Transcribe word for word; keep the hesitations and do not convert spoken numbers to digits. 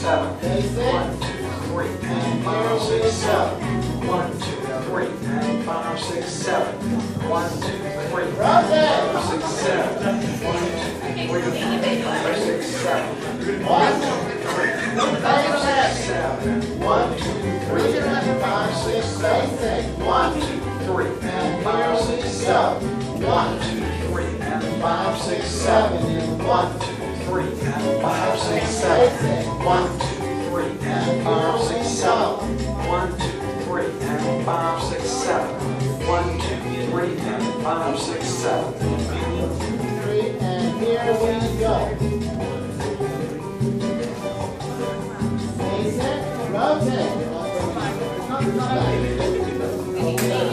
seven. One, two, three, and five, six, seven. One, two, three, and five, six, seven. One, two, three, five, six, seven. One, two, three, five, six, seven. One, two, three, five, six, seven. One, two, three, and five, six, seven. One, two, three, and five, six, seven. One, two, three, and five, six, seven. One, two, three, and five, six, seven. One, two, three, and five, six, seven. One, two, three, and five, six, seven. One, two, three, and five, six, seven. Three, and here we go. Face it, rotate.